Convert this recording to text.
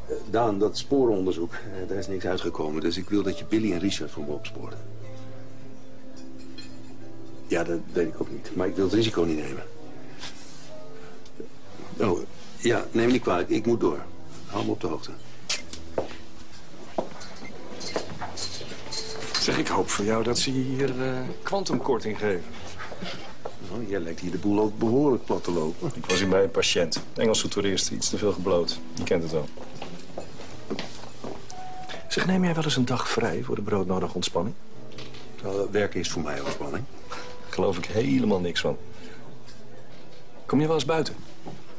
Daan, dat sporenonderzoek, daar is niks uitgekomen. Dus ik wil dat je Billy en Richard voor me opspoort. Ja, dat weet ik ook niet. Maar ik wil het risico niet nemen. Oh, ja, neem me niet kwalijk. Ik moet door. Hou me op de hoogte. Zeg, ik hoop voor jou dat ze je hier kwantumkorting geven. Nou, jij lijkt hier de boel ook behoorlijk plat te lopen. Ik was hier bij een patiënt. Engelse toerist, iets te veel gebloot. Je kent het wel. Zeg, neem jij wel eens een dag vrij voor de broodnodige ontspanning? Werken is voor mij ontspanning. Geloof ik helemaal niks van. Kom je wel eens buiten?